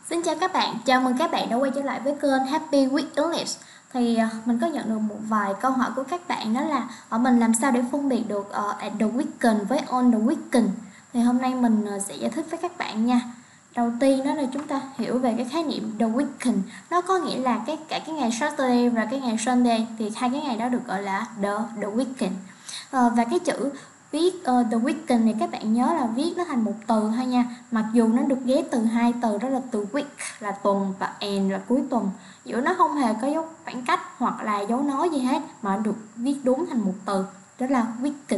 Xin chào các bạn, chào mừng các bạn đã quay trở lại với kênh Happy with English. Thì mình có nhận được một vài câu hỏi của các bạn, đó là mình làm sao để phân biệt được at the weekend với on the weekend. Thì hôm nay mình sẽ giải thích với các bạn nha. Đầu tiên đó là chúng ta hiểu về cái khái niệm the weekend. Nó có nghĩa là cả cái ngày Saturday và cái ngày Sunday, thì hai cái ngày đó được gọi là the weekend. Và cái chữ viết the weekend này các bạn nhớ là viết nó thành một từ thôi nha, mặc dù nó được ghép từ hai từ, đó là từ week là tuần và end là cuối tuần, giữa nó không hề có dấu khoảng cách hoặc là dấu nói gì hết, mà được viết đúng thành một từ, đó là weekend.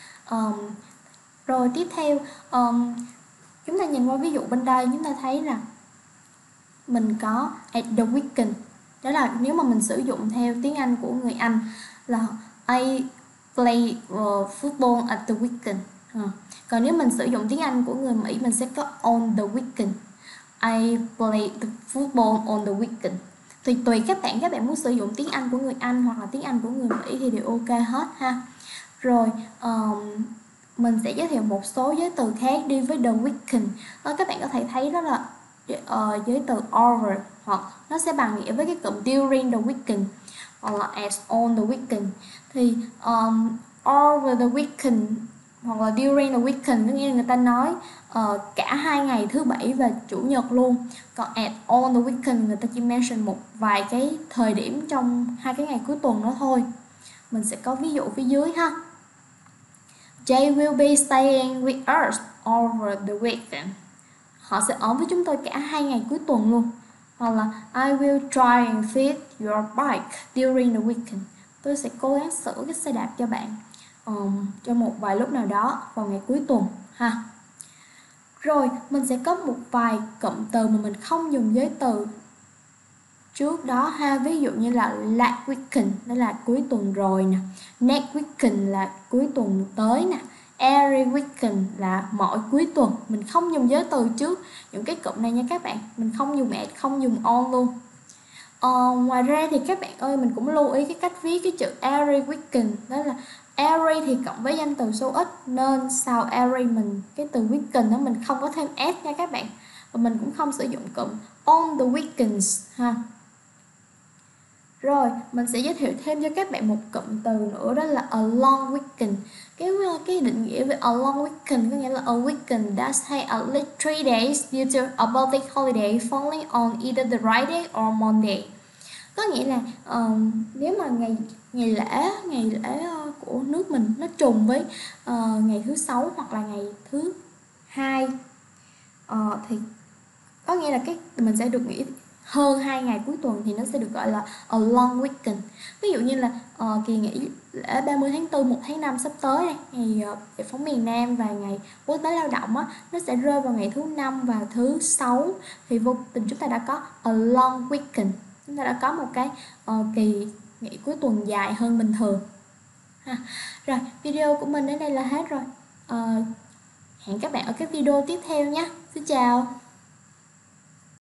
Rồi tiếp theo chúng ta nhìn qua ví dụ bên đây, chúng ta thấy là mình có at the weekend, đó là nếu mà mình sử dụng theo tiếng Anh của người Anh là I play football at the weekend. Còn nếu mình sử dụng tiếng Anh của người Mỹ, mình sẽ có on the weekend. I play the football on the weekend. Thì tùy các bạn muốn sử dụng tiếng Anh của người Anh hoặc là tiếng Anh của người Mỹ thì đều ok hết ha. Rồi mình sẽ giới thiệu một số giới từ khác đi với the weekend. Các bạn có thể thấy đó là giới từ over, hoặc nó sẽ bằng nghĩa với cái cụm during the weekend, hoặc là as on the weekend. Thì over the weekend hoặc là during the weekend có nghĩa là người ta nói cả hai ngày thứ bảy và chủ nhật luôn. Còn at on the weekend người ta chỉ mention một vài cái thời điểm trong hai cái ngày cuối tuần đó thôi. Mình sẽ có ví dụ phía dưới ha. Jay will be staying with us over the weekend. Họ sẽ ở với chúng tôi cả hai ngày cuối tuần luôn. Hoặc là I will try and fix your bike during the weekend. Tôi sẽ cố gắng sửa cái xe đạp cho bạn cho một vài lúc nào đó vào ngày cuối tuần ha. Rồi mình sẽ có một vài cụm từ mà mình không dùng giới từ trước đó ha. Ví dụ như là last weekend, đó là cuối tuần rồi nè. Next weekend là cuối tuần tới nè. Every weekend là mỗi cuối tuần. Mình không dùng giới từ trước những cái cụm này nha các bạn. Mình không dùng at, không dùng on luôn. Ngoài ra thì các bạn ơi, mình cũng lưu ý cái cách viết cái chữ every weekend, đó là every thì cộng với danh từ số ít, nên sau every cái từ weekend đó mình không có thêm s nha các bạn. Và mình cũng không sử dụng cụm on the weekends ha. Rồi mình sẽ giới thiệu thêm cho các bạn một cụm từ nữa, đó là a long weekend. Cái định nghĩa về a long weekend có nghĩa là a weekend that has at least 3 days due to a public holiday falling on either the Friday or Monday. Có nghĩa là nếu mà ngày lễ của nước mình nó trùng với ngày thứ sáu hoặc là ngày thứ hai, thì có nghĩa là mình sẽ được nghỉ hơn 2 ngày cuối tuần, thì nó sẽ được gọi là a long weekend. Ví dụ như là kỳ nghỉ lễ 30 tháng 4, 1 tháng 5 sắp tới đây, ngày giải phóng miền Nam và ngày quốc tế lao động á, nó sẽ rơi vào ngày thứ năm và thứ sáu, thì vô tình chúng ta đã có a long weekend, chúng ta đã có một cái kỳ nghỉ cuối tuần dài hơn bình thường ha. Rồi video của mình đến đây là hết rồi. Hẹn các bạn ở cái video tiếp theo nhé. Xin chào.